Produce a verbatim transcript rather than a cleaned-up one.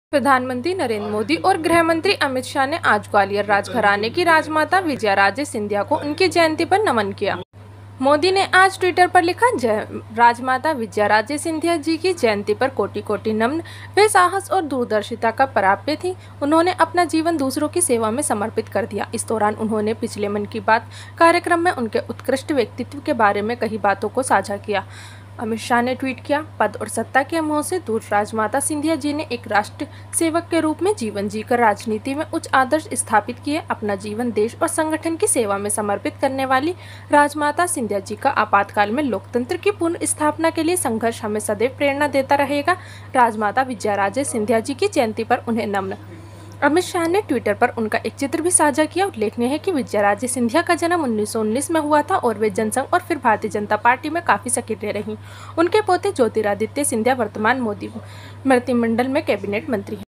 प्रधानमंत्री नरेंद्र मोदी और गृह मंत्री अमित शाह ने आज ग्वालियर राजघराने की राजमाता विजयाराजे सिंधिया को उनकी जयंती पर नमन किया। मोदी ने आज ट्विटर पर लिखा, जय राजमाता विजयाराजे सिंधिया जी की जयंती पर कोटि कोटि नमन। वे साहस और दूरदर्शिता का प्राप्य थी। उन्होंने अपना जीवन दूसरों की सेवा में समर्पित कर दिया। इस दौरान उन्होंने पिछले मन की बात कार्यक्रम में उनके उत्कृष्ट व्यक्तित्व के बारे में कई बातों को साझा किया। अमित शाह ने ट्वीट किया, पद और सत्ता के मोह से दूर राजमाता सिंधिया जी ने एक राष्ट्र सेवक के रूप में जीवन जीकर राजनीति में उच्च आदर्श स्थापित किए। अपना जीवन देश और संगठन की सेवा में समर्पित करने वाली राजमाता सिंधिया जी का आपातकाल में लोकतंत्र की पुनः स्थापना के लिए संघर्ष हमें सदैव प्रेरणा देता रहेगा। राजमाता विजयाराजे सिंधिया जी की जयंती पर उन्हें नमन। अमित शाह ने ट्विटर पर उनका एक चित्र भी साझा किया। उल्लेखनीय है कि विजयाराजे सिंधिया का जन्म उन्नीस सौ उन्नीस में हुआ था और वे जनसंघ और फिर भारतीय जनता पार्टी में काफी सक्रिय रहीं। उनके पोते ज्योतिरादित्य सिंधिया वर्तमान मोदी मंत्रिमंडल में कैबिनेट मंत्री हैं।